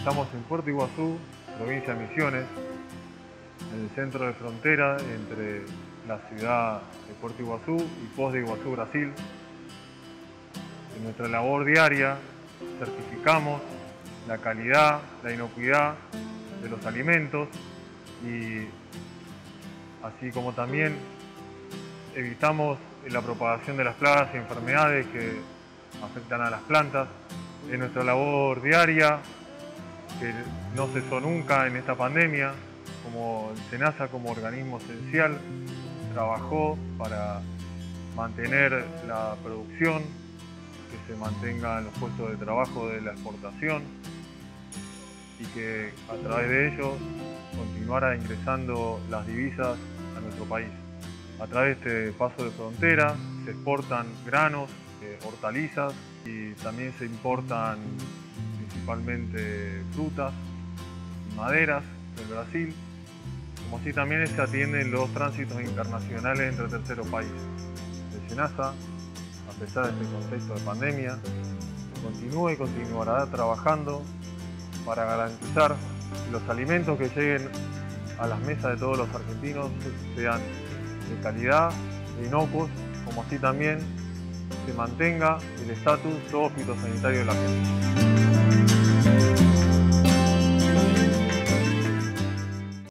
Estamos en Puerto Iguazú, provincia de Misiones, en el centro de frontera entre la ciudad de Puerto Iguazú y Foz de Iguazú, Brasil. En nuestra labor diaria certificamos la calidad, la inocuidad de los alimentos y así como también evitamos la propagación de las plagas y enfermedades que afectan a las plantas. En nuestra labor diaria, que no cesó nunca en esta pandemia, como el SENASA como organismo esencial trabajó para mantener la producción, que se mantengan los puestos de trabajo de la exportación y que a través de ello continuara ingresando las divisas a nuestro país. A través de este paso de frontera se exportan granos, hortalizas y también se importan principalmente frutas y maderas del Brasil, como así también se atienden los tránsitos internacionales entre terceros países. El SENASA, a pesar de este contexto de pandemia, continúa y continuará trabajando para garantizar que los alimentos que lleguen a las mesas de todos los argentinos sean de calidad, de inocuos, como así también se mantenga el estatus zoofitosanitario de la gente.